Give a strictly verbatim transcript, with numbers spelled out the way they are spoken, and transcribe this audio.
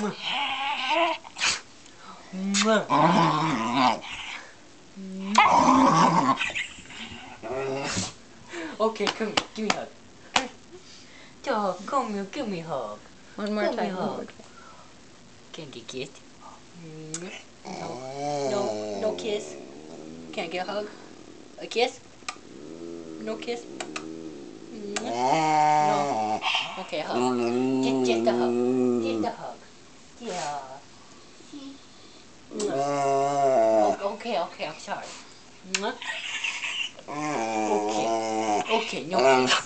Okay, come here. Give me a hug. Dog, come here. Give me a hug. One more Give time. me a One hug. more time. Can't get kissed. No, no, no kiss. Can't get a hug. A kiss? No kiss? No. Okay, a hug. Just, just a hug. Just a hug. Yeah. Okay, okay, I'm sorry. Okay, okay, no kiss.